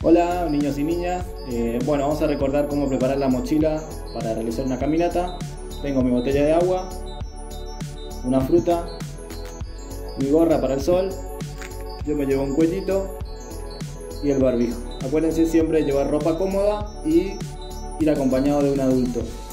Hola niños y niñas, bueno, vamos a recordar cómo preparar la mochila para realizar una caminata. Tengo mi botella de agua, una fruta, mi gorra para el sol, yo me llevo un cuellito y el barbijo. Acuérdense siempre de llevar ropa cómoda y ir acompañado de un adulto.